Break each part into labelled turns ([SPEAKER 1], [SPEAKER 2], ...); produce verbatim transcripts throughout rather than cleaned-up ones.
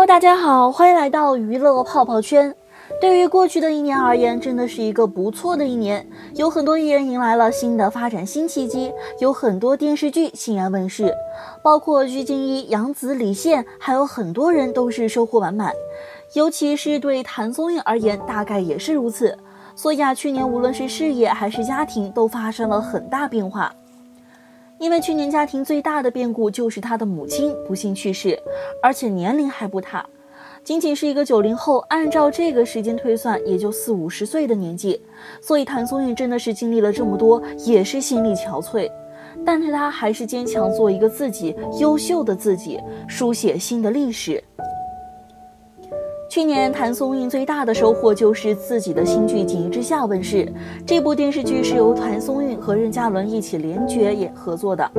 [SPEAKER 1] 大家好，欢迎来到娱乐泡泡圈。对于过去的一年而言，真的是一个不错的一年，有很多艺人迎来了新的发展新契机，有很多电视剧欣然问世，包括鞠婧祎、杨紫、李现，还有很多人都是收获满满。尤其是对谭松韵而言，大概也是如此。所以啊，去年无论是事业还是家庭，都发生了很大变化。因为去年家庭最大的变故就是他的母亲不幸去世，而且年龄还不大，仅仅是一个九零后，按照这个时间推算，也就四五十岁的年纪。所以谭松韵真的是经历了这么多，也是心力憔悴，但是他还是坚强做一个自己，优秀的自己，书写新的历史。去年谭松韵最大的收获就是自己的新剧《锦衣之下》问世。这部电视剧是由谭松韵和任嘉伦一起联角也合作的。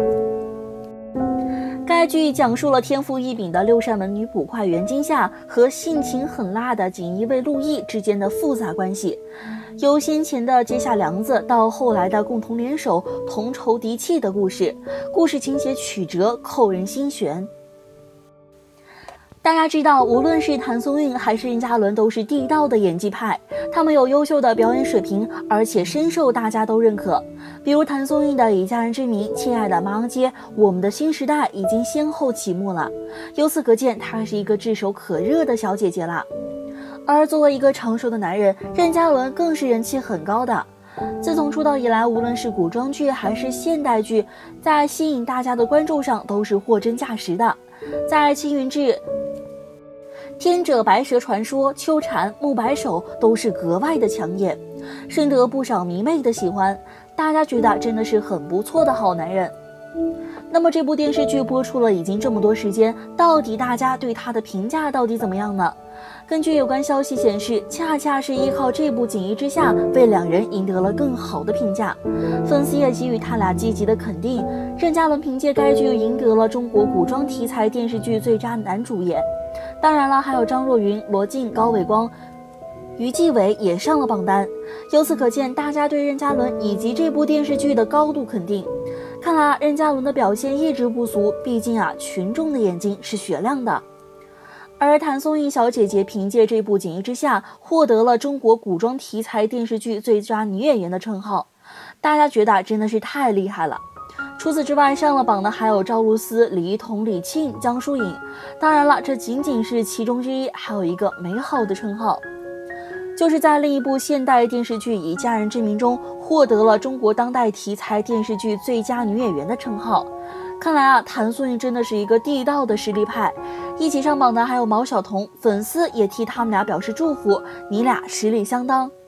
[SPEAKER 1] 该剧讲述了天赋异禀的六扇门女捕快袁今夏和性情狠辣的锦衣卫陆毅之间的复杂关系，由先前的结下梁子到后来的共同联手、同仇敌气的故事，故事情节曲折，扣人心弦。大家知道，无论是谭松韵还是任嘉伦，都是地道的演技派，他们有优秀的表演水平，而且深受大家都认可。比如谭松韵的《以家人之名》、《亲爱的麻王街》、《我们的新时代》已经先后启幕了，由此可见，她是一个炙手可热的小姐姐啦。而作为一个成熟的男人，任嘉伦更是人气很高的。自从出道以来，无论是古装剧还是现代剧，在吸引大家的关注上都是货真价实的。在青云志、天者白蛇传说、秋蝉、慕白首都是格外的抢眼，深得不少迷妹的喜欢，大家觉得真的是很不错的好男人。那么这部电视剧播出了已经这么多时间，到底大家对他的评价到底怎么样呢？根据有关消息显示，恰恰是依靠这部《锦衣之下》为两人赢得了更好的评价，粉丝也给予他俩积极的肯定。任嘉伦凭借该剧赢得了中国古装题材电视剧最佳男主演，当然了，还有张若昀、罗晋、高伟光、于继伟也上了榜单。由此可见，大家对任嘉伦以及这部电视剧的高度肯定。看来啊，任嘉伦的表现一直不俗，毕竟啊，群众的眼睛是雪亮的。而谭松韵小姐姐凭借这部《锦衣之下》获得了中国古装题材电视剧最佳女演员的称号，大家觉得真的是太厉害了。除此之外，上了榜的还有赵露思、李一桐、李沁、江疏影。当然了，这仅仅是其中之一，还有一个美好的称号，就是在另一部现代电视剧《以家人之名》中获得了中国当代题材电视剧最佳女演员的称号。看来啊，谭松韵真的是一个地道的实力派。一起上榜的还有毛晓彤，粉丝也替他们俩表示祝福，你俩实力相当。